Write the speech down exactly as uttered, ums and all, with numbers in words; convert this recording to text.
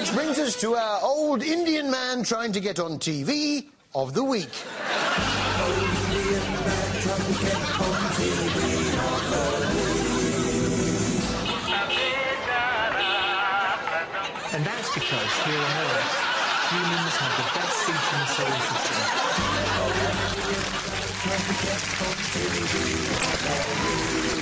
Which brings us to our old Indian man trying to get on T V of the week. And that's because here on Earth, humans have the best seat in the solar system.